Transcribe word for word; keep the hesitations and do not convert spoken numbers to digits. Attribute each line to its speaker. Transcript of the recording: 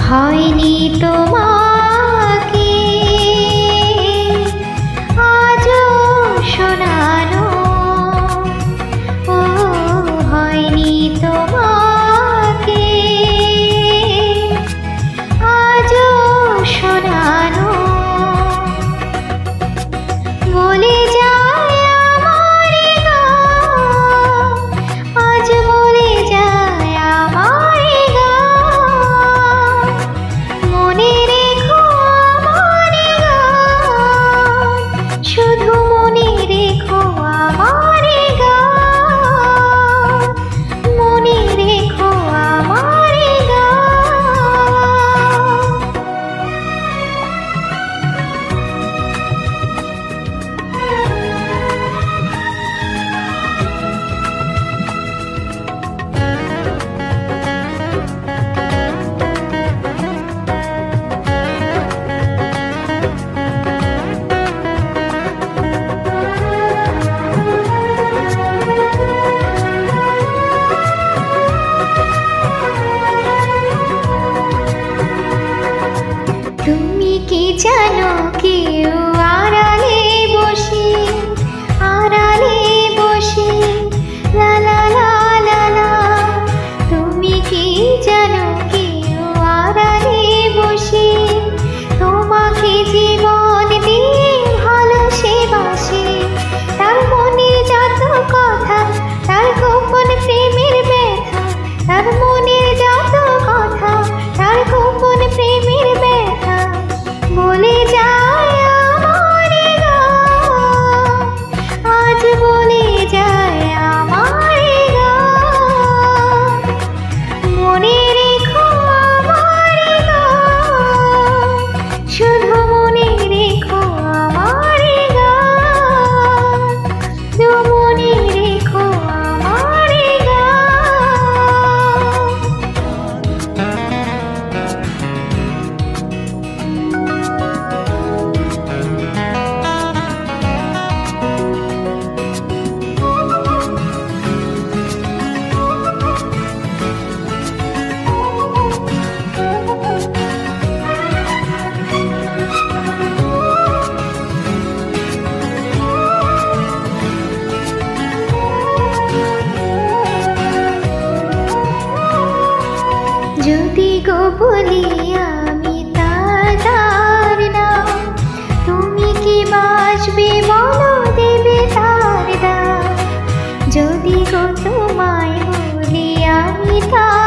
Speaker 1: হয়নি তোমাকে আজও শোনানো, ও হয়নি তোমাকে আজও শোনানো। বলে যায় আমার গান, আজ বলে যায় আমার গান। মনে রেখো আমার গান, শুধু মনে রেখো আমার গান, মনে রেখো আমার গান। তুমি কি জানো কেউ আড়ালে বসে, আড়ালে বসে লা লা লা লা লা। তুমি কি জানো কেউ আড়ালে বসে তোমাকে জীবন দিয়ে ভালোসে বাসে। তার মনে যত কথা, তার গোপন প্রেমের ব্যথা, তার মনে যত কথা, তার গোপন প্রেমের ব্যথা বলে যায় আমার গান, আজ বলে যায় আমার গান। মনে রেখো আমার গান, শুধু মনে রেখো আমার গান, শুধু মনে রেখো আমার যদি গো বলি আমি তার নাম, তুমি কি বাসবে বলো দেবে তার দাম। যদি গো তোমায় বলি আমি তার